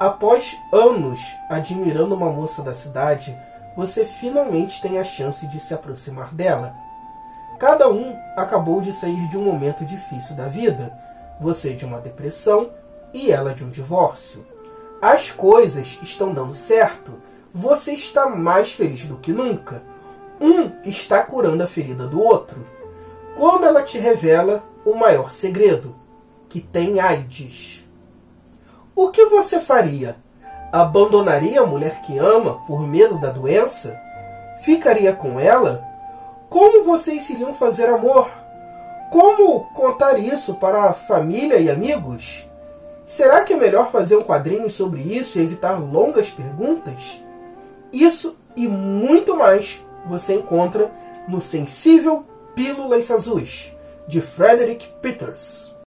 Após anos admirando uma moça da cidade, você finalmente tem a chance de se aproximar dela. Cada um acabou de sair de um momento difícil da vida, você de uma depressão e ela de um divórcio. As coisas estão dando certo, você está mais feliz do que nunca. Um está curando a ferida do outro. Quando ela te revela o maior segredo, que tem AIDS. O que você faria? Abandonaria a mulher que ama por medo da doença? Ficaria com ela? Como vocês iriam fazer amor? Como contar isso para a família e amigos? Será que é melhor fazer um quadrinho sobre isso e evitar longas perguntas? Isso e muito mais você encontra no Sensível Pílulas Azuis, de Frederick Peters.